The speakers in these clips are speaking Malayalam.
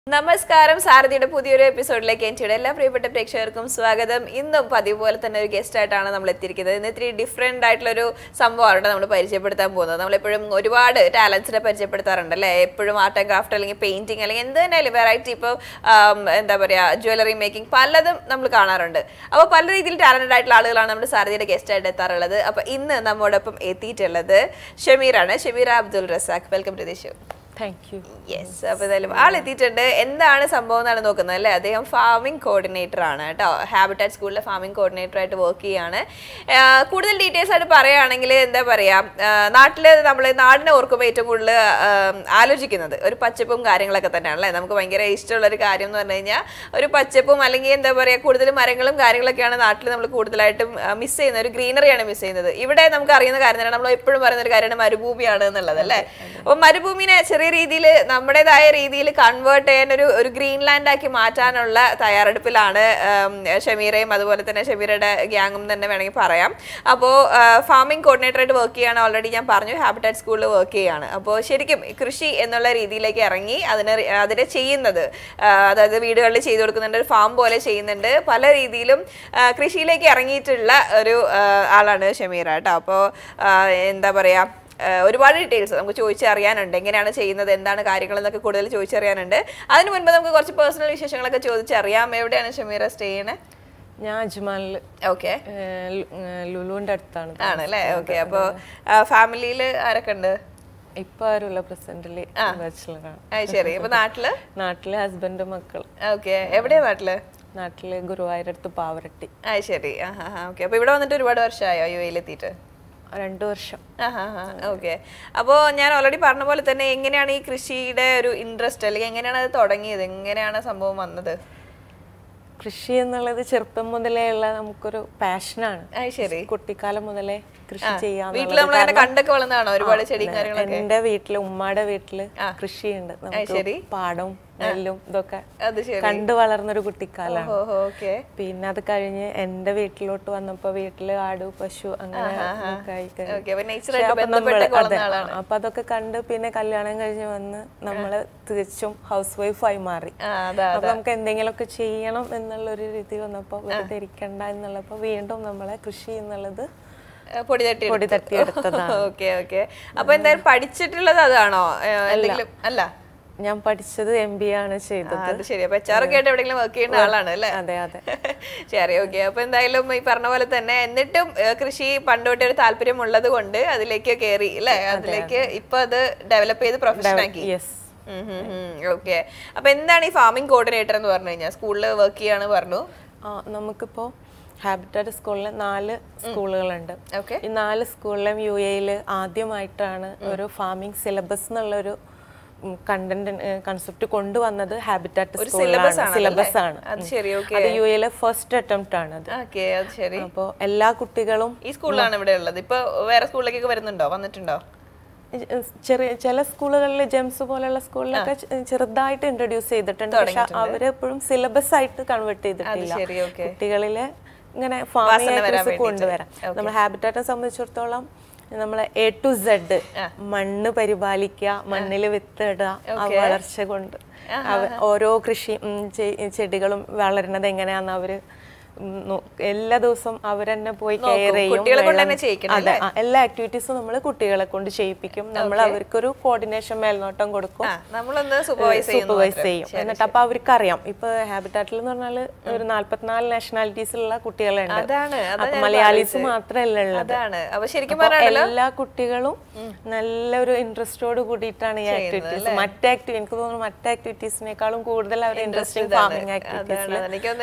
നമസ്കാരം സാരഥിയുടെ പുതിയൊരു എപ്പിസോഡിലേക്ക് എൻ്റെ എല്ലാ പ്രിയപ്പെട്ട പ്രേക്ഷകർക്കും സ്വാഗതം. ഇന്നും പതിവുപോലെ തന്നെ ഒരു ഗസ്റ്റ് ആയിട്ടാണ് നമ്മൾ എത്തിയിരിക്കുന്നത്. ഇന്ന് ഇത്തിരി ഡിഫറെൻ്റ് ആയിട്ടുള്ളൊരു സംഭവമാണ് നമ്മൾ പരിചയപ്പെടുത്താൻ പോകുന്നത്. നമ്മളെപ്പോഴും ഒരുപാട് ടാലൻസിനെ പരിചയപ്പെടുത്താറുണ്ട് അല്ലേ? എപ്പോഴും ആർട്ട് ആൻഡ് ക്രാഫ്റ്റ് അല്ലെങ്കിൽ പെയിന്റിങ് അല്ലെങ്കിൽ എന്ത് തന്നെയായാലും വെറൈറ്റി ഇപ്പോൾ എന്താ പറയുക ജ്വല്ലറി മേക്കിംഗ് പലതും നമ്മൾ കാണാറുണ്ട്. അപ്പോൾ പല രീതിയിൽ ടാലന്റഡ് ആയിട്ടുള്ള ആളുകളാണ് നമ്മുടെ സാരഥിയുടെ ഗസ്റ്റ് ആയിട്ട് എത്താറുള്ളത്. അപ്പോൾ ഇന്ന് നമ്മോടൊപ്പം എത്തിയിട്ടുള്ളത് ഷമീറാണ്. Shameera Abdul Razak, welcome to the show. Yes, അപ്പോൾ എന്തായാലും ആളെത്തിയിട്ടുണ്ട്. എന്താണ് സംഭവം എന്നാണ് നോക്കുന്നത് അല്ലേ? അദ്ദേഹം ഫാമിംഗ് കോർഡിനേറ്റർ ആണ് കേട്ടോ. ഹാബിറ്റാറ്റ് സ്കൂളിലെ ഫാമിംഗ് കോർഡിനേറ്റർ ആയിട്ട് വർക്ക് ചെയ്യാണ്. കൂടുതൽ ഡീറ്റെയിൽസ് ആയിട്ട് പറയുകയാണെങ്കിൽ എന്താ പറയുക, നാട്ടിൽ നമ്മൾ നാടിനെ ഓർക്കുമ്പോൾ ഏറ്റവും കൂടുതൽ ആലോചിക്കുന്നത് ഒരു പച്ചപ്പും കാര്യങ്ങളൊക്കെ തന്നെയാണ് അല്ലേ? നമുക്ക് ഭയങ്കര ഇഷ്ടമുള്ളൊരു കാര്യം എന്ന് പറഞ്ഞു കഴിഞ്ഞാൽ ഒരു പച്ചപ്പും അല്ലെങ്കിൽ എന്താ പറയുക കൂടുതൽ മരങ്ങളും കാര്യങ്ങളൊക്കെയാണ് നാട്ടിൽ നമ്മൾ കൂടുതലായിട്ടും മിസ് ചെയ്യുന്നത്. ഒരു ഗ്രീനറിയാണ് മിസ് ചെയ്യുന്നത്. ഇവിടെ നമുക്ക് അറിയുന്ന കാര്യം തന്നെ, നമ്മൾ എപ്പോഴും പറയുന്ന ഒരു കാര്യമാണ് മരുഭൂമിയാണ് എന്നുള്ളത് അല്ലേ? അപ്പോൾ മരുഭൂമിനെ ചെറിയ രീതിയിൽ നമ്മുടേതായ രീതിയിൽ കൺവേർട്ട് ചെയ്യാൻ ഒരു ഗ്രീൻലാൻഡ് ആക്കി മാറ്റാനുള്ള തയ്യാറെടുപ്പിലാണ് ഷമീറയും അതുപോലെ തന്നെ ഷമീറയുടെ ഗ്യാങ്ങും തന്നെ വേണമെങ്കിൽ പറയാം. അപ്പോൾ ഫാമിംഗ് കോർഡിനേറ്ററായിട്ട് വർക്ക് ചെയ്യാണ്. ഓൾറെഡി ഞാൻ പറഞ്ഞു ഹാബിറ്റാറ്റ് സ്കൂളിൽ വർക്ക് ചെയ്യാണ്. അപ്പോൾ ശരിക്കും കൃഷി എന്നുള്ള രീതിയിലേക്ക് ഇറങ്ങി അതിനെ ചെയ്യുന്നത്, അതായത് വീടുകളിൽ ചെയ്തു കൊടുക്കുന്നുണ്ട്, ഒരു ഫാം പോലെ ചെയ്യുന്നുണ്ട്, പല രീതിയിലും കൃഷിയിലേക്ക് ഇറങ്ങിയിട്ടുള്ള ഒരു ആളാണ് ഷമീറ കേട്ടോ. അപ്പോൾ എന്താ പറയുക, ഒരുപാട് ഡീറ്റെയിൽസ് നമുക്ക് ചോദിച്ചറിയാനുണ്ട്. എങ്ങനെയാണ് ചെയ്യുന്നത്, എന്താണ് കാര്യങ്ങൾ എന്നൊക്കെ കൂടുതൽ ചോദിച്ചറിയാനുണ്ട്. അതിന് മുൻപ് നമുക്ക് കുറച്ച് പേഴ്സണൽ വിശേഷങ്ങളൊക്കെ ചോദിച്ചറിയാം. എവിടെയാണ് ഷമീറ സ്റ്റേ ചെയ്യണേ? ഞാൻ അജ്മാനിൽ. ഓക്കെ, ലുലുവിന്റെ അടുത്താണ് ആണല്ലേ? ഓക്കെ, അപ്പോൾ ഫാമിലിയിൽ ആരൊക്കെ ഉണ്ട്? ഇപ്പൊ ആരുമില്ല, പ്രസന്റില് ബാച്ചിലറാണ്. ശരി. അപ്പൊ നാട്ടില് ഹസ്ബൻഡ്, മക്കൾ. ഓക്കെ, എവിടെയാ നാട്ടില്? ഗുരുവായൂരടുത്ത് പാവറട്ടി. ശരി. ഓക്കെ, അപ്പൊ ഇവിടെ വന്നിട്ട് ഒരുപാട് വർഷമായോ യു എയിൽ എത്തിയിട്ട്? 2 വർഷം. ഓക്കെ, അപ്പോൾ ഞാൻ ഓൾറെഡി പറഞ്ഞ പോലെ തന്നെ എങ്ങനെയാണ് ഈ കൃഷിയുടെ ഒരു ഇൻട്രസ്റ്റ് അല്ലെങ്കിൽ എങ്ങനെയാണ് അത് തുടങ്ങിയത്, എങ്ങനെയാണ് സംഭവം വന്നത്? കൃഷി എന്നുള്ളത് ചെറുപ്പം മുതലേ ഉള്ള നമുക്കൊരു പാഷനാണ്. കുട്ടിക്കാലം മുതലേ കൃഷി ചെയ്യാൻ. ഒരുപാട് ചെടിയും കാര്യങ്ങളൊക്കെ എന്റെ വീട്ടില്, ഉമ്മയുടെ വീട്ടില് കൃഷിയുണ്ട്. നമുക്ക് പാടവും നെല്ലും ഇതൊക്കെ കണ്ടു വളർന്നൊരു കുട്ടിക്കാലാണ്. പിന്നെ അത് കഴിഞ്ഞ് എന്റെ വീട്ടിലോട്ട് വന്നപ്പോ വീട്ടില് ആട്, പശു അങ്ങനെ അപ്പൊ അതൊക്കെ കണ്ട് പിന്നെ കല്യാണം കഴിഞ്ഞ് വന്ന് നമ്മള് തികച്ചും ഹൗസ് വൈഫായി മാറി. അപ്പൊ നമുക്ക് എന്തെങ്കിലുമൊക്കെ ചെയ്യണം എന്നുള്ളൊരു രീതി വന്നപ്പോ വെറുതെ ഇരിക്കണ്ട എന്നുള്ളപ്പോ വീണ്ടും നമ്മളെ കൃഷി എന്നുള്ളത് പൊടി തട്ടിയെടുത്തതാണ്. ഓക്കെ ഓക്കെ, അപ്പൊ എന്തായാലും പഠിച്ചിട്ടുള്ളത് അതാണോ? എന്തെങ്കിലും അല്ല, ഞാൻ പഠിച്ചത് MBA ആണ് ചെയ്തത്. ശരി. അപ്പൊ HR ഒക്കെ ആയിട്ട് എവിടെയെങ്കിലും വർക്ക് ചെയ്യുന്ന ആളാണ് അല്ലേ? അതെ അതെ. ശരി, ഓക്കെ. അപ്പൊ എന്തായാലും ഈ പറഞ്ഞ പോലെ തന്നെ എന്നിട്ടും കൃഷി പണ്ടോട്ടേ ഒരു താല്പര്യം ഉള്ളത് കൊണ്ട് അതിലേക്ക് കയറി അല്ലേ? അതിലേക്ക് ഇപ്പൊ അത് ഡെവലപ്പ് ചെയ്ത് പ്രൊഫഷൻ ആക്കി. ഓക്കെ, അപ്പൊ എന്താണ് ഈ ഫാമിംഗ് കോർഡിനേറ്റർ എന്ന് പറഞ്ഞു കഴിഞ്ഞാൽ? സ്കൂളിൽ വർക്ക് ചെയ്യാന്ന് പറഞ്ഞു. നമുക്കിപ്പോ ഹാബിറ്റാറ്റ് സ്കൂളിൽ 4 സ്കൂളുകളുണ്ട്. ഈ 4 സ്കൂളിലും UAE ആദ്യമായിട്ടാണ് ഒരു ഫാമിംഗ് സിലബസ് എന്നുള്ളൊരു കൺസെപ്റ്റ് കൊണ്ടുവന്നത്. ഹാബിറ്റാറ്റ് സിലബസ് ആണ്. അത് UAE ഫസ്റ്റ് അറ്റംപ്റ്റ് ആണ് അത്. അപ്പൊ എല്ലാ കുട്ടികളും ഈ സ്കൂളിലാണ് ഇവിടെ ഉള്ളത്. ഇപ്പൊ വേറെ സ്കൂളിലേക്ക് വന്നിട്ടുണ്ടോ? ചില സ്കൂളുകളിൽ ജെംസ് പോലുള്ള സ്കൂളിലൊക്കെ ചെറുതായിട്ട് ഇൻട്രൊഡ്യൂസ് ചെയ്തിട്ടുണ്ട്. പക്ഷെ അവരെപ്പോഴും സിലബസ് ആയിട്ട് കൺവേർട്ട് ചെയ്തിട്ടില്ല. കുട്ടികളിലെ ഇങ്ങനെ ഫാമിംഗ് കൊണ്ടുവരാം. നമ്മൾ ഹാബിറ്റാറ്റിനെ സംബന്ധിച്ചിടത്തോളം നമ്മളെ A to Z മണ്ണ് പരിപാലിക്കുക, മണ്ണിൽ വിത്തിടുക, ആ വളർച്ച കൊണ്ട് ഓരോ കൃഷി ചെടികളും വളരുന്നത് എങ്ങനെയാന്ന് അവര് എല്ലാ ദിവസവും അവരെന്നെ പോയി കെയർ ചെയ്യും. എല്ലാ ആക്ടിവിറ്റീസും നമ്മൾ കുട്ടികളെ കൊണ്ട് ചെയ്യിപ്പിക്കും. നമ്മൾ അവർക്കൊരു കോർഡിനേഷൻ മേൽനോട്ടം കൊടുക്കും, സൂപ്പർവൈസ് ചെയ്യും. എന്നിട്ട് അപ്പൊ അവർക്ക് അറിയാം. ഇപ്പൊ ഹാബിറ്റാറ്റിൽ എന്ന് പറഞ്ഞാല് ഒരു 44 നാഷണാലിറ്റീസ് ഉള്ള കുട്ടികളുണ്ട്. മലയാളീസ് മാത്രമല്ല ഉള്ളത്. എല്ലാ കുട്ടികളും നല്ലൊരു ഇൻട്രസ്റ്റോട് കൂടിയിട്ടാണ് ഈ ആക്ടിവിറ്റീസ്. എനിക്ക് തോന്നുന്നു മറ്റ് ആക്ടിവിറ്റീസിനേക്കാളും കൂടുതൽ അവർ ഇൻട്രസ്റ്റിംഗ് ഫാമിംഗ് ആക്ടിവിറ്റീസിൽ.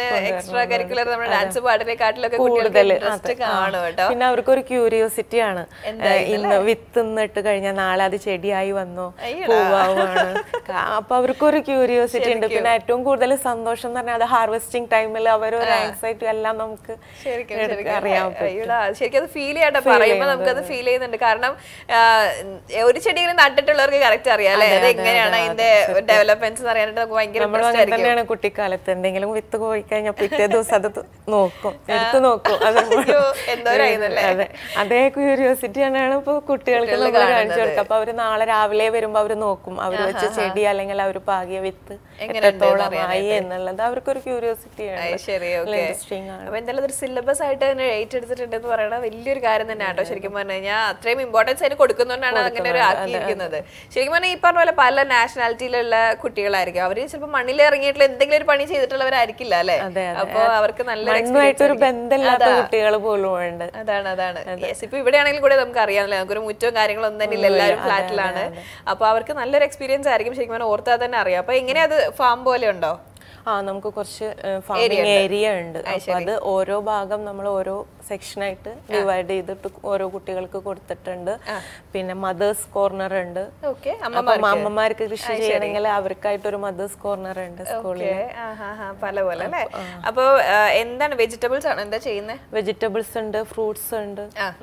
പിന്നെ അവർക്കൊരു ക്യൂരിയോസിറ്റി ആണ്. ഇന്ന് വിത്ത് നിന്നിട്ട് കഴിഞ്ഞാൽ നാളെ അത് ചെടിയായി വന്നോ, പൂവാണ്. അപ്പൊ അവർക്കൊരു ക്യൂരിയോസിറ്റി ഉണ്ട്. പിന്നെ ഏറ്റവും കൂടുതൽ സന്തോഷം എന്ന് പറഞ്ഞാൽ അത് ഹാർവെസ്റ്റിംഗ് ടൈമിൽ അവരൊരു ആൻസൈറ്റി എല്ലാം നമുക്ക് അറിയാൻ പറ്റും. ശരിക്കും അത് ഫീൽ ചെയ്യട്ടെ, പറയുമ്പോൾ നമുക്കത് ഫീൽ ചെയ്യുന്നുണ്ട്. കാരണം ഒരു ചെടിയിൽ നട്ടിട്ടുള്ളവർക്ക് കറക്റ്റ് അറിയാം അല്ലെ, അത് എങ്ങനെയാണ് അതിന്റെ ഡെവലപ്മെന്റ്സ് അറിയാനായിട്ട് നമുക്ക് ഭയങ്കര തന്നെയാണ്. കുട്ടിക്കാലത്ത് എന്തെങ്കിലും വിത്ത് പോയി കഴിഞ്ഞാൽ പിറ്റേ ദിവസം അത് നോക്കും, എടുത്ത് നോക്കും. അതെ, അതേ ക്യൂരിയോസിറ്റി തന്നെയാണ് ഇപ്പൊ കുട്ടികൾക്ക് നമ്മൾ കാണിച്ചു കൊടുക്കുക. അപ്പൊ അവര് നാളെ രാവിലെ വരുമ്പോ അവര് നോക്കും, അവര് വെച്ച ചെടി അല്ലെങ്കിൽ അവര് പാകിയ വിത്ത് എത്രത്തോളം ആയി എന്നുള്ളത് അവർക്കൊരു ക്യൂരിയോസിറ്റിയാണ്. എന്തായാലും സിലബസ് ആയിട്ട് തന്നെ ഏറ്റെടുത്തിട്ടുണ്ടെന്ന് പറയുന്നത് വലിയൊരു കാര്യം തന്നെ ആട്ടോ. ശരിക്കും പറഞ്ഞു കഴിഞ്ഞാൽ അത്രയും ഇമ്പോർട്ടൻസ് അതിന് കൊടുക്കുന്നതുകൊണ്ടാണ് അങ്ങനെ ഒരു ആക്കിയിരിക്കുന്നത്. ശരിക്കും പറഞ്ഞാൽ ഈ പറഞ്ഞ പോലെ പല നാഷണാലിറ്റിയിലുള്ള കുട്ടികളായിരിക്കും, അവര് ചിലപ്പോൾ മണ്ണിൽ ഇറങ്ങിയിട്ടുള്ള എന്തെങ്കിലും ഒരു പണി ചെയ്തിട്ടുള്ളവരായിരിക്കില്ല അല്ലെ. അപ്പൊ അവർക്ക് നല്ലൊരു ബന്ധമില്ലാത്ത കുട്ടികൾ പോലും ഉണ്ട്. അതാണ് ഇപ്പൊ ഇവിടെയാണെങ്കിൽ കൂടെ നമുക്ക് അറിയാമല്ലോ, നമുക്കൊരു മുറ്റവും കാര്യങ്ങളൊന്നും തന്നെ ഇല്ല, എല്ലാവരും ഫ്ലാറ്റിലാണ്. അപ്പൊ അവർക്ക് നല്ലൊരു എക്സ്പീരിയൻസ് ആയിരിക്കും ശരിക്കും പറഞ്ഞാൽ, ഓർത്താൽ തന്നെ അറിയാം. അപ്പൊ എങ്ങനെയാ അത് ഫാം പോലെ ഉണ്ടോ? നമുക്ക് കുറച്ച് ഫാമിംഗ് ഏരിയ ഉണ്ട്. അപ്പൊ അത് ഓരോ ഭാഗം നമ്മൾ ഓരോ സെക്ഷനായിട്ട് ഡിവൈഡ് ചെയ്തിട്ട് ഓരോ കുട്ടികൾക്ക് കൊടുത്തിട്ടുണ്ട്. പിന്നെ മദേഴ്സ് കോർണർ ഉണ്ട്, അമ്മമാർക്ക് കൃഷി ചെയ്യണമെങ്കിൽ അവർക്കായിട്ട് ഒരു മദേഴ്സ് കോർണർ ഉണ്ട് സ്കൂളിൽ. പല പോലെ അല്ലേ. അപ്പൊ എന്താണ് വെജിറ്റബിൾസ് ആണ് എന്താ ചെയ്യുന്നത്? വെജിറ്റബിൾസ് ഉണ്ട്, ഫ്രൂട്ട്സ് ഉണ്ട്,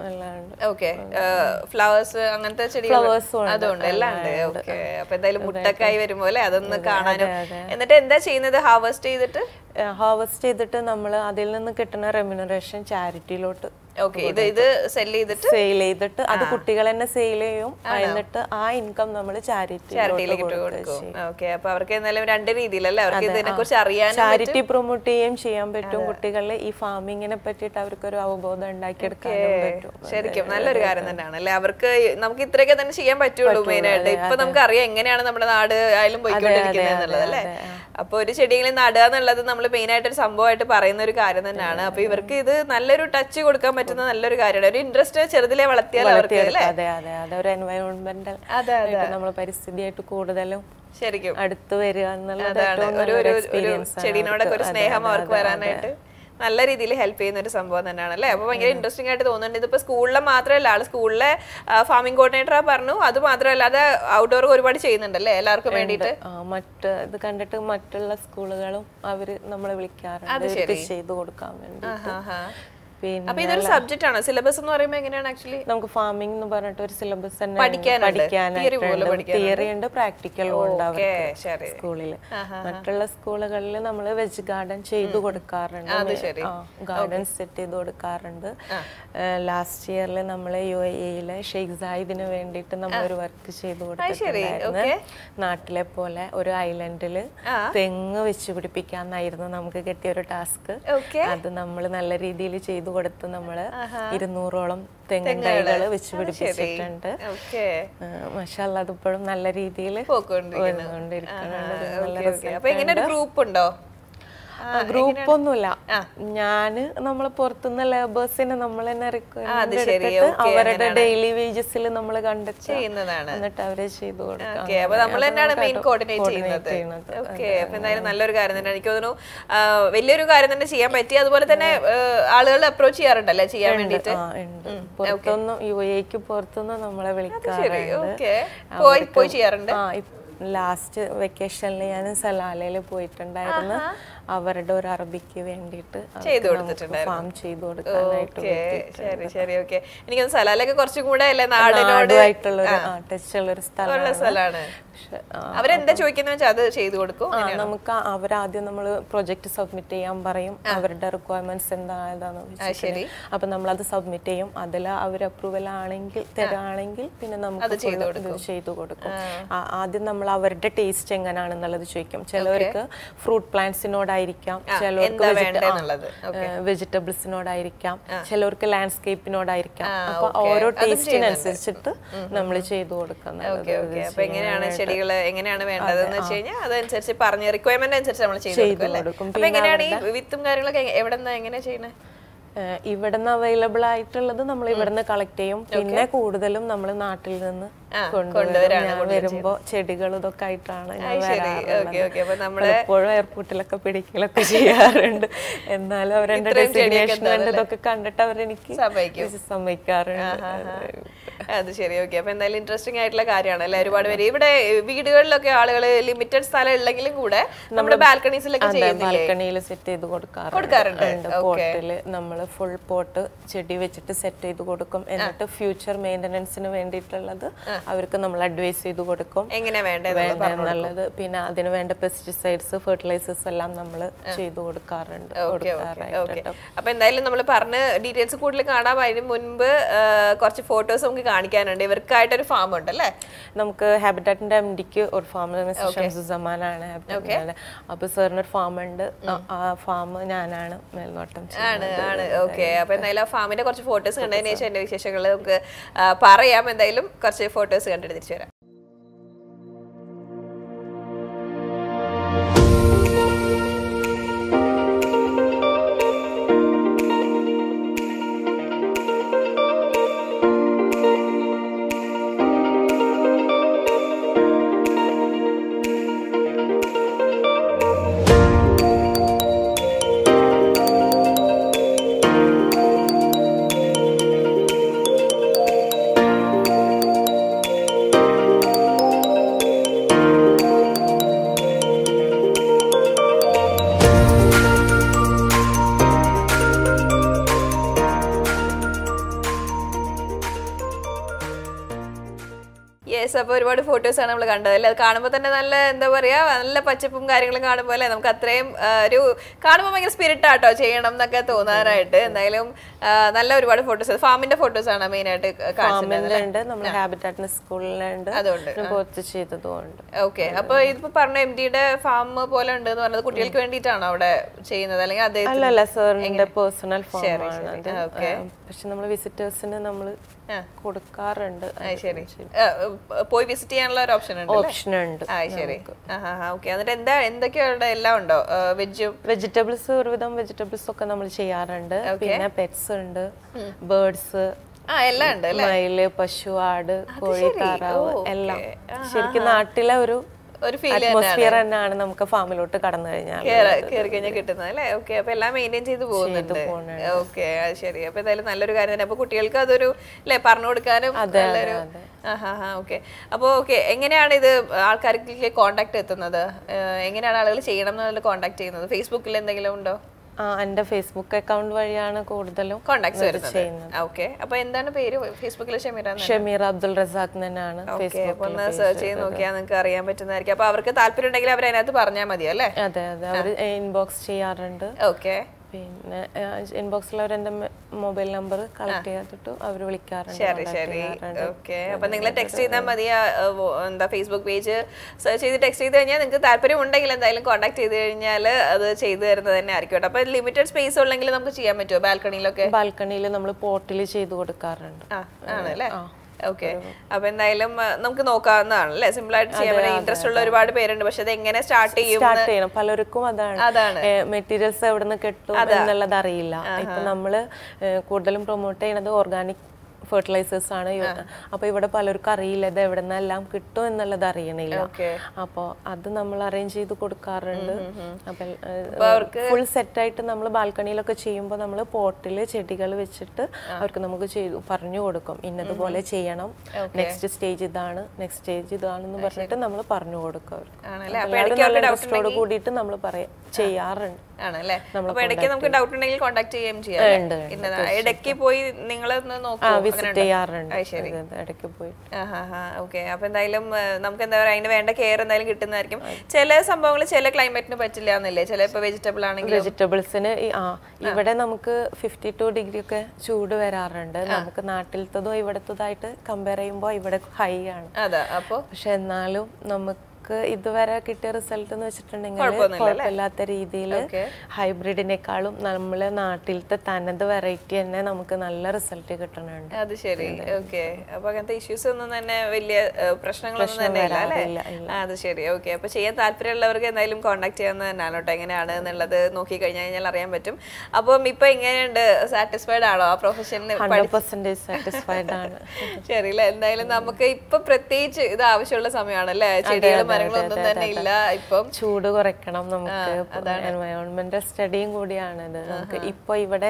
ഫ്ലവേഴ്സ് അങ്ങനത്തെ ചെടികൾ അതുകൊണ്ട് എല്ലാം ഉണ്ട്. ഓക്കെ, അപ്പൊ എന്തായാലും മുട്ടക്കായി വരുമ്പോ അല്ലെ അതൊന്ന് കാണാനും. എന്നിട്ട് എന്താ ചെയ്യുന്നത്? ഹാർവെസ്റ്റ് ചെയ്തിട്ട് നമ്മൾ അതിൽ നിന്ന് കിട്ടുന്ന റെമ്യൂണറേഷൻ ചാരിറ്റിയിലോട്ട് സെയിൽ ചെയ്തിട്ട് അത് കുട്ടികൾ തന്നെ സെയിൽ ചെയ്യും. എന്നിട്ട് ആ ഇൻകം നമ്മൾ ചാരിറ്റിയിലേക്ക് കൊടുക്കും. അപ്പൊ അവർക്ക് എന്തായാലും രണ്ട് രീതിയിലല്ലേ അവർക്ക് ഇതിനെ കുറിച്ച് അറിയാൻ, ചാരിറ്റി പ്രൊമോട്ട് ചെയ്യാൻ പറ്റും. കുട്ടികളിൽ ഈ ഫാമിങ്ങിനെ പറ്റിയിട്ട് അവർക്കൊരു അവബോധം ഉണ്ടാക്കിയെടുക്കാനും പറ്റും. ശരിക്കും നല്ലൊരു കാര്യം തന്നെയാണ് അല്ലെ. അവർക്ക് നമുക്ക് ഇത്രയൊക്കെ തന്നെ ചെയ്യാൻ പറ്റുള്ളൂ മെയിൻ ആയിട്ട്. ഇപ്പൊ നമുക്ക് അറിയാം എങ്ങനെയാണ് നമ്മുടെ നാട് ആയാലും പോയിക്കൊണ്ടിരിക്കുന്നത് എന്നുള്ളത് അല്ലെ. അപ്പൊ ഒരു ചെടികളിൽ നടുക എന്നുള്ളത് നമ്മൾ മെയിൻ ആയിട്ട് ഒരു സംഭവമായിട്ട് പറയുന്ന ഒരു കാര്യം തന്നെയാണ്. അപ്പൊ ഇവർക്ക് ഇത് നല്ലൊരു ടച്ച് കൊടുക്കാൻ പറ്റുന്ന നല്ലൊരു കാര്യമാണ്. ഒരു ഇൻട്രസ്റ്റ് ചെറുതിലെ വളർത്തിയാൽ അവർക്ക് ഒരു എൻവയോൺമെന്റൽ നമ്മൾ പരിസ്ഥിതിയായിട്ട് കൂടുതലും ശരിക്കും അടുത്ത് വരിക എന്നുള്ളതാണ്. ഒരു ചെടിനോടൊക്കെ ഒരു സ്നേഹം അവർക്ക് വരാനായിട്ട് നല്ല രീതിയിൽ ഹെൽപ്പ് ചെയ്യുന്ന ഒരു സംഭവം തന്നെയാണ് അല്ലേ. അപ്പൊ ഭയങ്കര ഇൻട്രസ്റ്റിംഗ് ആയിട്ട് തോന്നുന്നുണ്ട്. ഇതിപ്പോ സ്കൂളിലെ മാത്രമല്ല, ആള് സ്കൂളിലെ ഫാമിംഗ് കോർഡിനേറ്റർ പറഞ്ഞു, അത് മാത്രമല്ല അത് ഔട്ട്ഡോർ ഒരുപാട് ചെയ്യുന്നുണ്ടല്ലേ എല്ലാവർക്കും വേണ്ടിയിട്ട്. ഇത് കണ്ടിട്ട് മറ്റുള്ള സ്കൂളുകളും അവര് നമ്മളെ വിളിക്കാറുണ്ട് ചെയ്തു കൊടുക്കാൻ വേണ്ടി. അപ്പൊ ഇതൊരു സബ്ജക്റ്റ് ആണ്. സിലബസ് എന്ന് പറയുമ്പോൾ എങ്ങനെയാണ്? ആക്ച്വലി നമുക്ക് ഫാമിംഗ് എന്ന് പറഞ്ഞിട്ട് ഒരു സിലബസ് തന്നെ തിയറി ഉണ്ട്, പ്രാക്ടിക്കലും ഉണ്ട് സ്കൂളില്. മറ്റുള്ള സ്കൂളുകളിൽ നമ്മൾ വെജ് ഗാർഡൻ ചെയ്തു കൊടുക്കാറുണ്ട്, ഗാർഡൻ സെറ്റ് ചെയ്ത് കൊടുക്കാറുണ്ട്. ലാസ്റ്റ് ഇയറിൽ നമ്മള് UAE ഷെയ്ഖ് സായിദിന് വേണ്ടിയിട്ട് നമ്മളൊരു വർക്ക് ചെയ്തു കൊടുത്തിട്ടുണ്ടായിരുന്നു. നാട്ടിലെ പോലെ ഒരു ഐലൻഡില് തെങ്ങ് വെച്ച് പിടിപ്പിക്കാന്നായിരുന്നു നമുക്ക് കിട്ടിയ ഒരു ടാസ്ക്. അത് നമ്മൾ നല്ല രീതിയിൽ ചെയ്തു കൊടുത്ത് നമ്മള് 200ഓളം തെങ്ങിൻ തൈകള് വെച്ച് പിടിപ്പിച്ചിട്ടുണ്ട്. മാഷാഅല്ലാഹ് അതിപ്പോഴും നല്ല രീതിയിൽ ഗ്രൂപ്പ് ഒന്നുമില്ല. ഞാന് നമ്മള് പുറത്തുനിന്ന് ലേബേഴ്സിനെ നമ്മൾ തന്നെ റിക്വയർമെന്റ് എടുത്തിട്ട് അവരുടെ ഡെയിലി വേജസിൽ നമ്മൾ കണ്ടെത്തി എന്നിട്ട് അവരെ ചെയ്തു കൊടുക്കാം. നല്ലൊരു കാര്യം തന്നെ എനിക്ക് തോന്നുന്നു, വലിയൊരു കാര്യം തന്നെ ചെയ്യാൻ പറ്റി. അതുപോലെ തന്നെ ആളുകൾ അപ്രോച്ച് ചെയ്യാറുണ്ടല്ലേ ചെയ്യാൻ വേണ്ടിട്ട്? പുറത്തൊന്നും UAEക്ക് പുറത്തുനിന്ന് നമ്മളെ വിളിക്കാറുണ്ട്, പോയി ചെയ്യാറുണ്ട്. ലാസ്റ്റ് വെക്കേഷനിൽ ഞാൻ സലാലയിൽ പോയിട്ടുണ്ടായിരുന്നു. അവരുടെ ഒരു അറബിക്ക് വേണ്ടിയിട്ട് ഫാം ചെയ്തു കൊടുക്കാനായിട്ട്. എനിക്ക് സലാലൊക്കെ കുറച്ചും കൂടെ നാടുമായിട്ടുള്ള ടച്ചുള്ള ഒരു സ്ഥലമാണ്. അവരെന്താ ചോദിക്കുന്ന വെച്ചാൽ അത് ചെയ്തു കൊടുക്കും. നമുക്ക് അവരാദ്യം നമ്മൾ പ്രൊജക്ട് സബ്മിറ്റ് ചെയ്യാൻ പറയും, അവരുടെ റിക്വയർമെന്റ്സ് എന്താണെന്ന് വെച്ചാൽ അപ്പൊ നമ്മളത് സബ്മിറ്റ് ചെയ്യും. അതിൽ അവർ അപ്രൂവൽ ആണെങ്കിൽ തരാണെങ്കിൽ പിന്നെ നമുക്ക് ചെയ്തു കൊടുക്കും. ആദ്യം നമ്മൾ അവരുടെ ടേസ്റ്റ് എങ്ങനെയാണെന്നുള്ളത് ചോദിക്കും. ചിലവർക്ക് ഫ്രൂട്ട് പ്ലാന്റ്സിനോടായിരിക്കാം, ചിലവർക്ക് വെജിറ്റബിൾസിനോടായിരിക്കാം, ചിലവർക്ക് ലാൻഡ്സ്കേപ്പിനോടായിരിക്കാം. അപ്പൊ ഓരോ ടേസ്റ്റിനനുസരിച്ചിട്ട് നമ്മൾ ചെയ്തു കൊടുക്കുന്നത്. ചെടികള് എങ്ങനെയാണ് വേണ്ടതെന്ന് വെച്ച് കഴിഞ്ഞാൽ അതനുസരിച്ച് പറഞ്ഞ റിക്വയർമെന്റ് അനുസരിച്ച് നമ്മൾ ചെയ്തു കൊടുക്കും. അപ്പൊ എങ്ങനെയാണ് ഈ വിത്തും കാര്യങ്ങളൊക്കെ എവിടെന്നാ എങ്ങനെയാ ചെയ്യുന്നത്? ഇവിടുന്ന് അവൈലബിൾ ആയിട്ടുള്ളത് നമ്മൾ ഇവിടുന്ന് കളക്ട് ചെയ്യും. പിന്നെ കൂടുതലും നമ്മൾ നാട്ടിൽ നിന്ന് വരുമ്പോ ചെടികൾ ഇതൊക്കെ ആയിട്ടാണ് എപ്പോഴും എയർപോർട്ടിലൊക്കെ പിടിക്കലൊക്കെ ചെയ്യാറുണ്ട്. എന്നാലും അവരുടെ ഡെസിഗ്നേഷൻ ഇതൊക്കെ കണ്ടിട്ട് അവരെനിക്ക് സമ്മതിക്കാറുണ്ട്. അത് ശരി. ഓക്കെ. അപ്പൊ എന്തായാലും ഇൻട്രസ്റ്റിംഗ് ആയിട്ടുള്ള കാര്യമാണ് അല്ലെ. ഒരുപാട് പേര് ഇവിടെ വീടുകളിലൊക്കെ ആളുകൾ ലിമിറ്റഡ് സ്ഥലം ഉള്ളെങ്കിലും കൂടെ നമ്മുടെ ബാൽക്കണീസിലൊക്കെ ബാൽക്കണിയിൽ സെറ്റ് ചെയ്ത് കൊടുക്കാറുണ്ട്. പോട്ടില് നമ്മൾ ഫുൾ പോട്ട് ചെടി വെച്ചിട്ട് സെറ്റ് ചെയ്ത് കൊടുക്കും. എന്നിട്ട് ഫ്യൂച്ചർ മെയിൻ്റനൻസിന് വേണ്ടിയിട്ടുള്ളത് അവർക്ക് നമ്മൾ അഡ്വൈസ് ചെയ്ത് കൊടുക്കും എങ്ങനെ വേണ്ടത്. പിന്നെ അതിന് വേണ്ട പെസ്റ്റിസൈഡ്സ് ഫെർട്ടിലൈസേഴ്സ് എല്ലാം നമ്മൾ ചെയ്തു കൊടുക്കാറുണ്ട്. അപ്പൊ എന്തായാലും നമ്മൾ പറഞ്ഞ ഡീറ്റെയിൽസ് കൂടുതൽ കാണാൻ അതിന് മുൻപ് കുറച്ച് ഫോട്ടോസ് നമുക്ക് കാണിക്കാനുണ്ട്. ഇവർക്കായിട്ടൊരു ഫാം ഉണ്ട് അല്ലേ? നമുക്ക് ഹാബിറ്റാറ്റിന്റെ എംഡിക്ക് ഒരു ഫാം സമാനാണ്. അപ്പൊ സാറിനൊരു ഫാം ഉണ്ട്. ആ ഫാം ഞാനാണ് മേൽനോട്ടം. ഓക്കെ. അപ്പൊ എന്തായാലും ആ ഫാമിന്റെ കുറച്ച് ഫോട്ടോസ് കണ്ടതിന് ശേഷം എന്റെ വിശേഷങ്ങൾ നമുക്ക് പറയാം. എന്തായാലും കുറച്ച് ഫോട്ടോസ് കണ്ടിട്ട് തിരിച്ചു വരാം. അപ്പൊ ഒരുപാട് ഫോട്ടോസ് ആണ് നമ്മൾ കണ്ടത് അല്ലേ. അത് കാണുമ്പോൾ തന്നെ നല്ല എന്താ പറയാ നല്ല പച്ചപ്പും കാര്യങ്ങളും കാണുമ്പോൾ അല്ലേ നമുക്ക് അത്രയും ഒരു കാണുമ്പോൾ ഭയങ്കര സ്പിരിറ്റ് ആട്ടോ ചെയ്യണം എന്നൊക്കെ തോന്നാനായിട്ട്. എന്തായാലും നല്ല ഒരുപാട് ഫോട്ടോസ് ഫാമിന്റെ ഫോട്ടോസ് ആണ് മെയിൻ ആയിട്ട് കാണിച്ചിട്ടുണ്ട്. ഓക്കെ. അപ്പൊ ഇതിപ്പോ പറഞ്ഞ MD-യുടെ ഫാം പോലെ ഉണ്ട് എന്ന് പറഞ്ഞത് കുട്ടികൾക്ക് വേണ്ടിയിട്ടാണോ അവിടെ ചെയ്യുന്നത് അല്ലെങ്കിൽ അദ്ദേഹം പേഴ്സണൽ ഫാം ആണ്? പക്ഷെ നമ്മൾ വിസിറ്റേഴ്സിന് നമ്മൾ കൊടുക്കാറുണ്ട്. പോയി വിസിറ്റ് ചെയ്യാനുള്ള ഒരു ഓപ്ഷൻ ഉണ്ട്. ശരി. ഓക്കെ. എന്നിട്ട് എന്തൊക്കെയാണ് എല്ലാം ഉണ്ടോ? വെജിറ്റബിൾസ് ഒരുവിധം വെജിറ്റബിൾസ് ഒക്കെ നമ്മൾ ചെയ്യാറുണ്ട്. പിന്നെ പെറ്റ്സ് ഉണ്ട്, ബേർഡ്സ് എല്ലാം ഉണ്ട്. മയില്, പശു, ആട്, കോഴി, താറാവ് എല്ലാം. ശരിക്കും നാട്ടിലെ ഒരു അറ്റ്മോസ്ഫിയർ തന്നെയാണ് നമുക്ക് ഫാമിലോട്ട് കടന്നു കഴിഞ്ഞാൽ കിട്ടുന്നത് അല്ലേ. ഓക്കെ. അപ്പൊ എല്ലാം മെയിൻറ്റെയിൻ ചെയ്ത് പോകുന്നുണ്ട്. ഓക്കെ. അത് ശരി. അപ്പൊ എന്തായാലും നല്ലൊരു കാര്യം തന്നെ. അപ്പൊ കുട്ടികൾക്ക് അതൊരു അല്ലെ പറഞ്ഞു കൊടുക്കാനും നല്ലൊരു. ഓക്കെ. അപ്പൊ ഓക്കെ, എങ്ങനെയാണ് ഇത് ആൾക്കാർക്ക് കോണ്ടാക്ട് എത്തുന്നത്? എങ്ങനെയാണ് ആളുകൾ ചെയ്യണം എന്നുള്ള കോണ്ടാക്ട് ചെയ്യുന്നത്? ഫേസ്ബുക്കിൽ എന്തെങ്കിലും ഉണ്ടോ? എന്റെ ഫേസ്ബുക്ക് അക്കൗണ്ട് വഴിയാണ് കൂടുതലും കോണ്ടാക്ട്സ് വരുന്നത്. ഓക്കെ. അപ്പൊ എന്താണ് പേര് ഫേസ്ബുക്കിൽ? ഷെമീറ അബ്ദുൽ റസാഖ് എന്നാണ്. ഒന്ന് സെർച്ച് ചെയ്ത് നോക്കിയാൽ നിങ്ങൾക്ക് അറിയാൻ പറ്റുന്നതായിരിക്കും. അപ്പൊ അവർക്ക് താല്പര്യം ഉണ്ടെങ്കിൽ അവർ അതിനകത്ത് പറഞ്ഞാൽ മതി അല്ലേ? അതെ അതെ. അവർ ഇൻബോക്സ് ചെയ്യാറുണ്ട്. ഓക്കെ. പിന്നെ ഇൻബോക്സിൽ അവർ എന്റെ മൊബൈൽ നമ്പർ കളക്ട് ചെയ്തിട്ട് അവർ വിളിക്കാറുണ്ട്. ശരി. ഓക്കെ. അപ്പൊ നിങ്ങൾ ടെക്സ്റ്റ് ചെയ്താൽ മതി. എന്താ ഫേസ്ബുക്ക് പേജ് സെർച്ച് ചെയ്ത് ടെക്സ്റ്റ് ചെയ്ത് കഴിഞ്ഞാൽ നിങ്ങൾക്ക് താല്പര്യം ഉണ്ടെങ്കിൽ എന്തായാലും കോൺടാക്ട് ചെയ്ത് കഴിഞ്ഞാൽ അത് ചെയ്തു തരുന്നത് തന്നെ ആയിരിക്കും കേട്ടോ. അപ്പൊ ലിമിറ്റഡ് സ്പേസ് ഉള്ളെങ്കിൽ നമുക്ക് ചെയ്യാൻ പറ്റുമോ ബാൽക്കണിയിലൊക്കെ? ബാൽക്കണിയിൽ നമ്മൾ പോട്ടിൽ ചെയ്ത് കൊടുക്കാറുണ്ട്. ആണല്ലേ. ഓക്കെ. അപ്പൊ എന്തായാലും നമുക്ക് നോക്കാവുന്നതാണ് അല്ലെ. സിമ്പിൾ ആയിട്ട് ചെയ്യാൻ പറ്റും. ഇൻട്രസ്റ്റ് ഉള്ള ഒരുപാട് പേരുണ്ട്. പക്ഷെ അത് എങ്ങനെ സ്റ്റാർട്ട് ചെയ്യണം പലർക്കും അതാണ് മെറ്റീരിയൽസ് എവിടെ നിന്ന് കിട്ടും എന്നുള്ളത് അറിയില്ല. ഇപ്പൊ നമ്മള് കൂടുതലും പ്രൊമോട്ട് ചെയ്യുന്നത് ഓർഗാനിക് ഫെർട്ടിലൈസേഴ്സ് ആണ്. അപ്പൊ ഇവിടെ പലർക്കും അറിയില്ല ഇത് എവിടെ നിന്നെല്ലാം കിട്ടും എന്നുള്ളത് അറിയണില്ല. അപ്പൊ അത് നമ്മൾ അറേഞ്ച് ചെയ്ത് കൊടുക്കാറുണ്ട്. അപ്പൊ ഫുൾ സെറ്റ് ആയിട്ട് നമ്മൾ ബാൽക്കണിയിലൊക്കെ ചെയ്യുമ്പോൾ നമ്മൾ പോട്ടില് ചെടികൾ വെച്ചിട്ട് അവർക്ക് നമുക്ക് പറഞ്ഞു കൊടുക്കും ഇന്നതുപോലെ ചെയ്യണം, നെക്സ്റ്റ് സ്റ്റേജ് ഇതാണ്, നെക്സ്റ്റ് സ്റ്റേജ് ഇതാണെന്ന് പറഞ്ഞിട്ട് നമ്മൾ പറഞ്ഞു കൊടുക്കും അവർക്ക്. കൂടിയിട്ട് നമ്മൾ ചെയ്യാറുണ്ട്. ആണല്ലേ. അപ്പൊ ഇടയ്ക്ക് നമുക്ക് ഡൗട്ട് ഉണ്ടെങ്കിൽ കോൺടാക്ട് ചെയ്യുകയും ചെയ്യാം. ഇടയ്ക്ക് പോയി നിങ്ങളൊന്ന് നോക്കാം. ഓക്കെ. അപ്പൊ എന്തായാലും നമുക്ക് എന്താ പറയാ അതിന് വേണ്ട കെയർ എന്തായാലും കിട്ടുന്നതായിരിക്കും. ചില സംഭവങ്ങൾ ചില ക്ലൈമറ്റിന് പറ്റില്ല എന്നല്ലേ? ചില ഇപ്പൊ വെജിറ്റബിൾ ആണെങ്കിൽ വെജിറ്റബിൾസിന് ഇവിടെ നമുക്ക് 52 ഡിഗ്രി ഒക്കെ ചൂട് വരാറുണ്ട്. നമുക്ക് നാട്ടിലത്തതും ഇവിടത്തതായിട്ട് കമ്പയർ ചെയ്യുമ്പോൾ ഇവിടെ ഹൈ ആണ്. പക്ഷെ എന്നാലും നമുക്ക് ഇതുവരെ കിട്ടിയ റിസൾട്ട് എന്ന് വെച്ചിട്ടുണ്ടെങ്കിൽ കുഴപ്പമില്ലാത്ത രീതിയിൽ ഹൈബ്രിഡിനേക്കാളും നമ്മളെ നാട്ടിലത്തെ തനത് വെറൈറ്റി തന്നെ നമുക്ക് നല്ല റിസൾട്ട് കിട്ടുന്നുണ്ട്. അത് ശരി. ഓക്കെ. അപ്പൊ അങ്ങനത്തെ ഇഷ്യൂസ് ഒന്നും തന്നെ വലിയ പ്രശ്നങ്ങളൊന്നും തന്നെ ഇല്ല അല്ലേ? അത് ശരി. ഓക്കെ. അപ്പൊ ചെയ്യാൻ താല്പര്യമുള്ളവർക്ക് എന്തായാലും കോൺടാക്ട് ചെയ്യാവുന്ന തന്നെയാണ് കേട്ടോ. എങ്ങനെയാണ് എന്നുള്ളത് നോക്കി കഴിഞ്ഞാൽ അറിയാൻ പറ്റും. അപ്പം ഇപ്പൊ എങ്ങനെയുണ്ട്? സാറ്റിസ്ഫൈഡ് ആണോ ആ പ്രൊഫഷനിൽ? 100% സാറ്റിസ്ഫൈഡ് ആണ്. ശരി അല്ലേ. എന്തായാലും നമുക്ക് ഇപ്പൊ പ്രത്യേകിച്ച് ഇത് ആവശ്യമുള്ള സമയമാണല്ലേ. ചെടികളും മരങ്ങളൊന്നും തന്നെ ഇല്ല. ഇപ്പം ചൂട് കുറയ്ക്കണം നമുക്ക്. എൻവയോൺമെന്റ് സ്റ്റഡിയും കൂടിയാണിത്. നമുക്ക് ഇപ്പൊ ഇവിടെ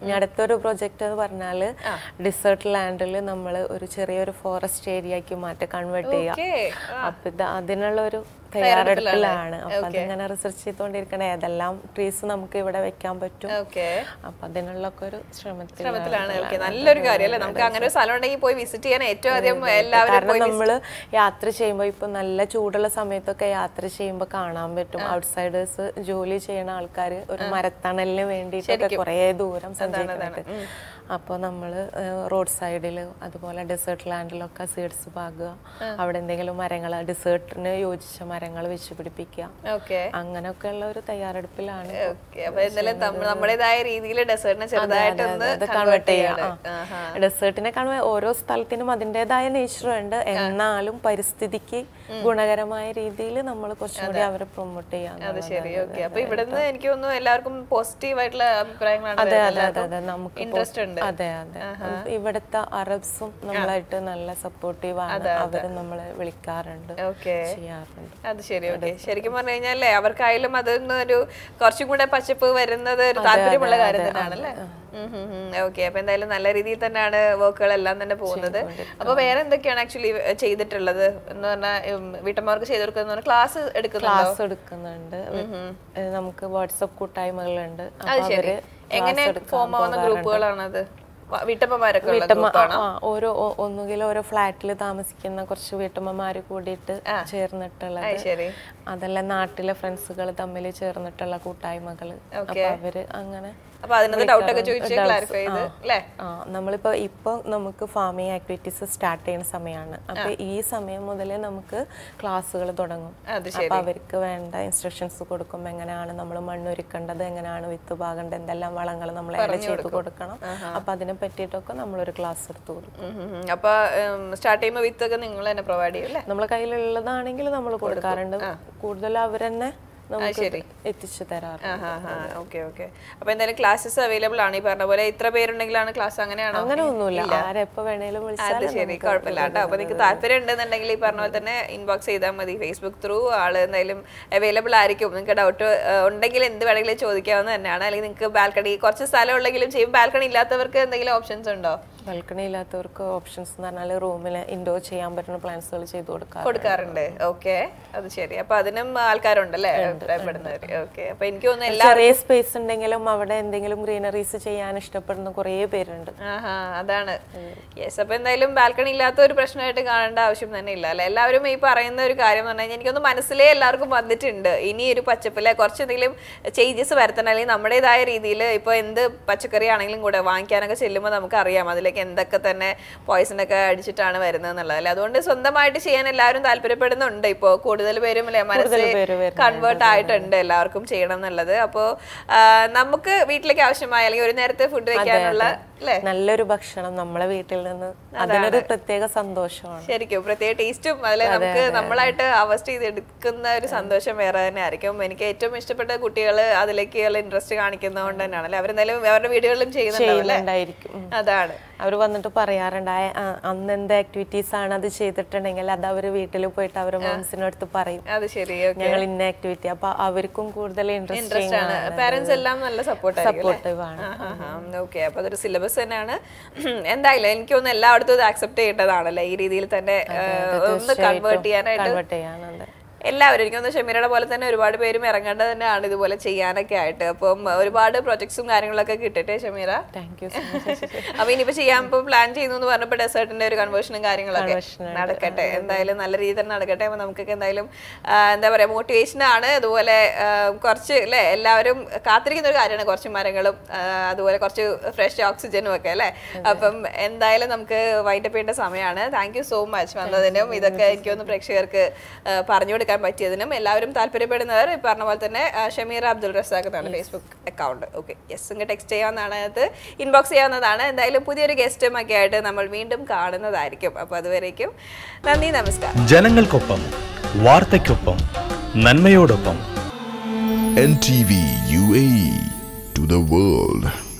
ഇനി അടുത്തൊരു പ്രൊജക്ട് എന്ന് പറഞ്ഞാൽ ഡിസേർട്ട് ലാൻഡിൽ നമ്മൾ ഒരു ചെറിയൊരു ഫോറസ്റ്റ് ഏരിയക്ക് കൺവേർട്ട് ചെയ്യാം. അപ്പൊ അതിനുള്ള ഒരു തയ്യാറെടുപ്പിലാണ്. അപ്പൊ അതിങ്ങനെ റിസർച്ച് ചെയ്തുകൊണ്ടിരിക്കണേ ഏതെല്ലാം ട്രീസ് നമുക്ക് ഇവിടെ വെക്കാൻ പറ്റും. അപ്പൊ അതിനുള്ള ഒരു ശ്രമത്തിലാണ്. നല്ലൊരു കാര്യമല്ലേ, നമുക്ക് അങ്ങനെ ഒരു സ്ഥലം ഉണ്ടെങ്കിൽ പോയി വിസിറ്റ് ചെയ്യാൻ ഏറ്റവും ആദ്യം എല്ലാവരും. കാരണം നമ്മള് യാത്ര ചെയ്യുമ്പോൾ ഇപ്പൊ നല്ല ചൂടുള്ള സമയത്തൊക്കെ യാത്ര ചെയ്യുമ്പോൾ കാണാൻ പറ്റും ഔട്ട്സൈഡേഴ്സ് ജോലി ചെയ്യുന്ന ആൾക്കാർ ഒരു മരത്തണലിന് വേണ്ടിയിട്ടൊക്കെ കുറേ ദൂരം സഞ്ചരിക്കുന്നുണ്ട്. അപ്പോൾ നമ്മൾ റോഡ് സൈഡിൽ അതുപോലെ ഡെസേർട്ട് ലാൻഡിലൊക്കെ സീഡ്സ് പാകുക, അവിടെ എന്തെങ്കിലും മരങ്ങൾ ഡിസേർട്ടിന് യോജിച്ച മരങ്ങൾ വെച്ച് പിടിപ്പിക്കുക, അങ്ങനെയൊക്കെ ഉള്ള ഒരു തയ്യാറെടുപ്പിലാണ്. നമ്മുടേതായ രീതിയിൽ ഡെസേർട്ടിനെ ചെറുതായിട്ടൊന്ന് കൺവേർട്ട് ചെയ്യാം. ഡെസേർട്ടിനെ കാണുമ്പോൾ ഓരോ സ്ഥലത്തിനും അതിൻ്റെതായ നേച്ചറും ഉണ്ട്, എന്നാലും പരിസ്ഥിതിക്ക് ഗുണകരമായ രീതിയിൽ നമ്മൾ കുറച്ചും കൂടി അവരെ പ്രൊമോട്ട് ചെയ്യാം. അപ്പൊ ഇവിടുന്ന് എനിക്ക് തോന്നുന്നു എല്ലാവർക്കും പോസിറ്റീവ് ആയിട്ടുള്ള അഭിപ്രായങ്ങളാണ്. അതെ അതെ അതെ അതെ, നമുക്ക് ഇൻട്രസ്റ്റ് ഉണ്ട്. അതെ അതെ, ഇവിടുത്തെ അറബ്സും നമ്മളായിട്ട് നല്ല സപ്പോർട്ടീവ് ആണ്, അവരും നമ്മളെ വിളിക്കാറുണ്ട്, ചെയ്യാറുണ്ട്. അത് ശരി. ശരിക്കും പറഞ്ഞു കഴിഞ്ഞാൽ അവർക്കായാലും അതൊന്നൊരു കുറച്ചും കൂടെ പച്ചപ്പ് വരുന്നത് ഒരു താല്പര്യമുള്ള കാര്യം തന്നെയാണല്ലേ. ഓക്കെ, അപ്പൊ എന്തായാലും നല്ല രീതിയിൽ തന്നെയാണ് വർക്കുകളെല്ലാം തന്നെ പോകുന്നത്. അപ്പൊ വേറെ എന്തൊക്കെയാണ് ആക്ച്വലി ചെയ്തിട്ടുള്ളത് എന്ന് പറഞ്ഞാൽ വീട്ടമ്മമാർക്ക് ചെയ്ത് കൊടുക്കുന്ന ക്ലാസ് എടുക്കുന്നുണ്ട്. നമുക്ക് വാട്സ്ആപ്പ് കൂട്ടായ്മകളുണ്ട്. എങ്ങനെ ഫോം ആവുന്ന ഗ്രൂപ്പുകളാണത്? ഓരോ ഒന്നുകിൽ ഓരോ ഫ്ലാറ്റിൽ താമസിക്കുന്ന കുറച്ച് വീട്ടമ്മമാര് കൂടിയിട്ട് ചേർന്നിട്ടുള്ളത്, അതല്ല നാട്ടിലെ ഫ്രണ്ട്സുകൾ തമ്മിൽ ചേർന്നിട്ടുള്ള കൂട്ടായ്മകള്. അപ്പൊ അവര് അങ്ങനെ നമ്മളിപ്പോ നമുക്ക് ഫാമിംഗ് ആക്ടിവിറ്റീസ് സ്റ്റാർട്ട് ചെയ്യുന്ന സമയമാണ്. അപ്പൊ ഈ സമയം മുതലേ നമുക്ക് ക്ലാസ്സുകൾ തുടങ്ങും. അപ്പൊ അവർക്ക് വേണ്ട ഇൻസ്ട്രക്ഷൻസ് കൊടുക്കും, എങ്ങനെയാണ് നമ്മൾ മണ്ണൊരുക്കേണ്ടത്, എങ്ങനെയാണ് വിത്ത് പാകേണ്ടത്, എന്തെല്ലാം വളങ്ങൾ നമ്മൾ ആഡ് ചെയ്ത് കൊടുക്കണം. അപ്പൊ അതിനെ പറ്റിയിട്ടൊക്കെ നമ്മളൊരു ക്ലാസ് എടുത്ത് കൊടുക്കും. അപ്പൊ സ്റ്റാർട്ട് ചെയ്യുമ്പോൾ വിത്ത് ഒക്കെ നിങ്ങൾ തന്നെ പ്രൊവൈഡ് ചെയ്യും? നമ്മളെ കയ്യിലുള്ളതാണെങ്കിൽ നമ്മൾ കൊടുക്കാറുണ്ട്, കൂടുതൽ അവരെന്നെ എത്തിച്ചു തരാറ്. അപ്പൊ എന്തായാലും ക്ലാസ്സസ് അവൈലബിൾ ആണ്. ഈ പറഞ്ഞ പോലെ ഇത്ര പേരുണ്ടെങ്കിലാണ് ക്ലാസ്, അങ്ങനെയാണോ? അങ്ങനെ ഒന്നുമില്ല, ആരെപ്പോ വേണേലും വിളിച്ചാൽ. ശരി, കുഴപ്പമില്ല കേട്ടോ. അപ്പൊ നിങ്ങൾക്ക് താല്പര്യം ഉണ്ടെന്നുണ്ടെങ്കിൽ ഈ പറഞ്ഞ പോലെ തന്നെ ഇൻബോക്സ് ചെയ്താൽ മതി. ഫേസ്ബുക്ക് ത്രൂ ആള് എന്തായാലും അവൈലബിൾ ആയിരിക്കും. നിങ്ങൾക്ക് ഡൗട്ട് ഉണ്ടെങ്കിൽ എന്ത് വേണമെങ്കിലും ചോദിക്കാവുന്ന തന്നെയാണ്. അല്ലെങ്കിൽ നിങ്ങൾക്ക് ബാൽക്കണി കുറച്ച് സ്ഥലം ഉള്ളെങ്കിലും ചെയ്യും. ബാൽക്കണി ഇല്ലാത്തവർക്ക് എന്തെങ്കിലും ഓപ്ഷൻസ് ഉണ്ടോ? ബാൽക്കണി ഇല്ലാത്തവർക്ക് ഓപ്ഷൻസ് എന്ന് പറഞ്ഞാൽ റൂമിൽ ഇൻഡോർ ചെയ്യാൻ പറ്റുന്ന പ്ലാന്റ്സുകൾ ചെയ്ത് കൊടുക്കാറുണ്ട്. ഓക്കെ, അത് ശരി. അപ്പൊ അതിനും ആൾക്കാരുണ്ടല്ലേ? അപ്പൊ എനിക്ക് തോന്നുന്നു ചെറിയ സ്പേസ് ഉണ്ടെങ്കിലും അവിടെ എന്തെങ്കിലും ഗ്രീനറീസ് ചെയ്യാൻ ഇഷ്ടപ്പെടുന്ന കുറേ പേരുണ്ട്. അതാണ്. യെസ്, അപ്പൊ എന്തായാലും ബാൽക്കണി ഇല്ലാത്ത ഒരു പ്രശ്നമായിട്ട് കാണേണ്ട ആവശ്യം തന്നെ ഇല്ല അല്ലെ. എല്ലാവരും ഈ പറയുന്ന ഒരു കാര്യം എന്ന് പറഞ്ഞാൽ എനിക്കൊന്ന് മനസ്സിലേ എല്ലാവർക്കും വന്നിട്ടുണ്ട്. ഇനി ഒരു പച്ചപ്പിലെ കുറച്ചെന്തെങ്കിലും ചേഞ്ചസ് വരുത്തണം, അല്ലെങ്കിൽ നമ്മുടേതായ രീതിയിൽ ഇപ്പൊ എന്ത് പച്ചക്കറി ആണെങ്കിലും കൂടെ വാങ്ങിക്കാനൊക്കെ ചെല്ലുമ്പോൾ നമുക്ക് അറിയാം അതിലേക്ക് എന്തൊക്കെ തന്നെ പോയിസൺ ഒക്കെ അടിച്ചിട്ടാണ് വരുന്നത് എന്നുള്ളത് അല്ലെ. അതുകൊണ്ട് സ്വന്തമായിട്ട് ചെയ്യാൻ എല്ലാവരും താല്പര്യപ്പെടുന്നുണ്ട്. ഇപ്പോ കൂടുതൽ പേരും അല്ലെ മനസ്സിൽ കൺവേർട്ട് ആയിട്ടുണ്ട് എല്ലാവർക്കും ചെയ്യണം എന്നുള്ളത്. അപ്പോ നമുക്ക് വീട്ടിലേക്ക് ആവശ്യമായ അല്ലെങ്കിൽ ഒരു നേരത്തെ ഫുഡ് വെക്കാനുള്ള നല്ലൊരു ഭക്ഷണം നമ്മളെ വീട്ടിൽ നിന്ന് അതിനൊരു പ്രത്യേക സന്തോഷമാണ്. ശരിക്കും പ്രത്യേക ടേസ്റ്റും അതിലെ നമുക്ക് നമ്മളായിട്ട് അവസ്റ്റ് ചെയ്തെടുക്കുന്ന ഒരു സന്തോഷം വേറെ തന്നെ ആയിരിക്കും. എനിക്ക് ഏറ്റവും ഇഷ്ടപ്പെട്ട കുട്ടികൾ അതിലേക്കുള്ള ഇൻട്രസ്റ്റ് കാണിക്കുന്നതുകൊണ്ട് തന്നെയാണ് അല്ലെ. അവരെന്തായാലും അവരുടെ വീടുകളിലും ചെയ്യുന്നുണ്ടായിരിക്കും. അതാണ് അവർ വന്നിട്ട് പറയാറുണ്ട് അന്ന് എന്ത് ആക്ടിവിറ്റീസ് ആണ് അത് ചെയ്തിട്ടുണ്ടെങ്കിൽ അത് അവർ വീട്ടിൽ പോയിട്ട് അവരുടെ മോംസിനടുത്ത് പറയും, അത് ശരി ഞങ്ങൾ ഇന്ന ആക്ടിവിറ്റി. അപ്പൊ അവർക്കും കൂടുതൽ ഇൻട്രസ്റ്റ് ആണ്. പാരന്റ്സ് എല്ലാം നല്ല സപ്പോർട്ടീവ് ആണ്. ഓക്കെ, അപ്പൊ അതൊരു സിലബസ് തന്നെയാണ്. എന്തായാലും എനിക്കൊന്ന് എല്ലായിടത്തും ഇത് അക്സെപ്റ്റ് ചെയ്യേണ്ടതാണല്ലേ, ഈ രീതിയിൽ തന്നെ ഒന്ന് കൺവേർട്ട് ചെയ്യാനായിട്ട് എല്ലാവരും. എനിക്കൊന്ന് ഷെമീറയുടെ പോലെ തന്നെ ഒരുപാട് പേരും ഇറങ്ങേണ്ടത് തന്നെയാണ് ഇതുപോലെ ചെയ്യാനൊക്കെ ആയിട്ട്. അപ്പം ഒരുപാട് പ്രൊജക്ട്സും കാര്യങ്ങളൊക്കെ കിട്ടട്ടെ ഷെമീറ. അപ്പൊ ഇനിയിപ്പോ ചെയ്യാൻ പ്ലാൻ ചെയ്യുന്നു എന്ന് പറഞ്ഞപ്പോ ഡെസേർട്ടിന്റെ ഒരു കൺവേർഷനും കാര്യങ്ങളൊക്കെ നടക്കട്ടെ. എന്തായാലും നല്ല രീതിയിൽ തന്നെ നടക്കട്ടെ. അപ്പൊ നമുക്കൊക്കെ എന്തായാലും എന്താ പറയാ മോട്ടിവേഷൻ ആണ്. അതുപോലെ കുറച്ച് അല്ലെ എല്ലാവരും കാത്തിരിക്കുന്ന ഒരു കാര്യമാണ് കുറച്ച് മരങ്ങളും അതുപോലെ കുറച്ച് ഫ്രഷ് ഓക്സിജനും ഒക്കെ അല്ലെ. അപ്പം എന്തായാലും നമുക്ക് വൈൻഡപ്പ് ചെയ്യേണ്ട സമയമാണ്. താങ്ക് യു സോ മച്ച് വന്നതിനും ഇതൊക്കെ എനിക്കൊന്ന് പ്രേക്ഷകർക്ക് പറഞ്ഞു കൊടുക്കാൻ പറ്റിയതിനും. എല്ലാവരും താല്പര്യപ്പെടുന്നവർ പറഞ്ഞ പോലെ തന്നെ ഷമീറ അബ്ദുൾ റസാഖ് എന്നാണ് ഫേസ്ബുക്ക് അക്കൗണ്ട്. ഓക്കെ, യെസ്, ഇങ്ങ് ടെക്സ്റ്റ് ചെയ്യാവുന്നതാണ്, അത് ഇൻബോക്സ് ചെയ്യാവുന്നതാണ്. എന്തായാലും പുതിയൊരു ഗസ്റ്റും ഒക്കെ ആയിട്ട് നമ്മൾ വീണ്ടും കാണുന്നതായിരിക്കും. അപ്പൊ അതുവരേക്കും നന്ദി, നമസ്കാരം. ജനങ്ങൾക്കൊപ്പം വാർത്തയ്ക്കൊപ്പം നന്മയോടൊപ്പം NTV UAE to the world.